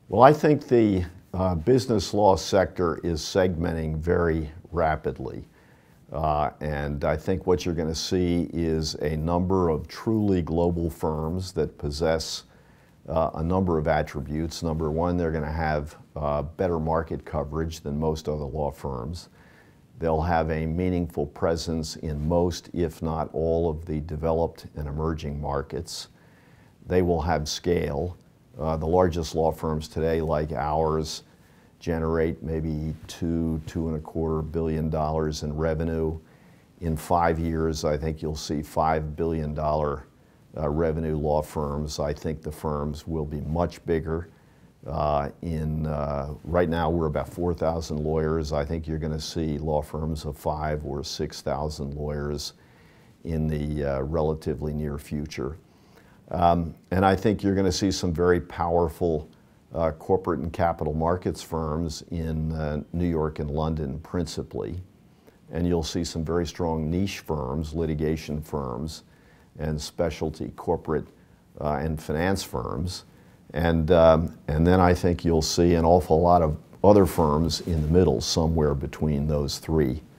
Well, I think the business law sector is segmenting very rapidly. And I think what you're going to see is a number of truly global firms that possess a number of attributes. Number one, they're going to have better market coverage than most other law firms. They'll have a meaningful presence in most, if not all, of the developed and emerging markets. They will have scale. The largest law firms today, like ours, generate maybe $2.25 billion in revenue. In 5 years, I think you'll see $5 billion revenue law firms. I think the firms will be much bigger. Right now, we're about 4,000 lawyers. I think you're going to see law firms of 5,000 or 6,000 lawyers in the relatively near future. And I think you're going to see some very powerful corporate and capital markets firms in New York and London principally. And you'll see some very strong niche firms, litigation firms, and specialty corporate and finance firms. And then I think you'll see an awful lot of other firms in the middle, somewhere between those three.